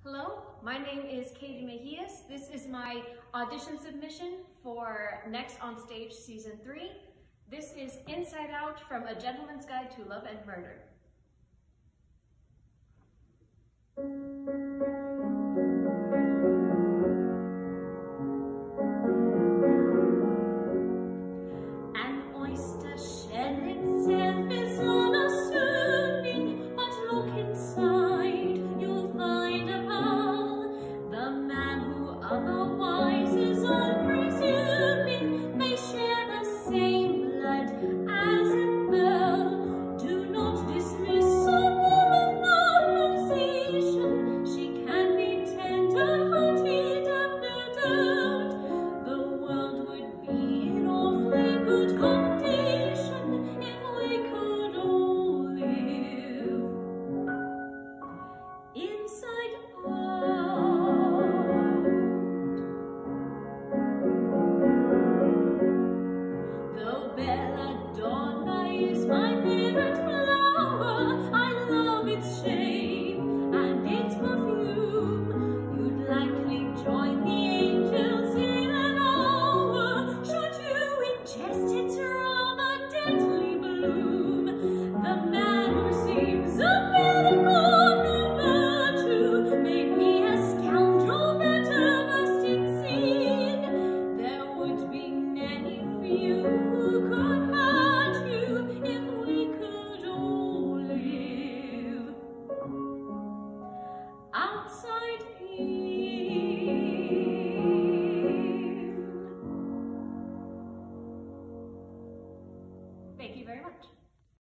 Hello, my name is Katie Mejias. This is my audition submission for Next on Stage Season 3. This is Inside Out from A Gentleman's Guide to Love and Murder.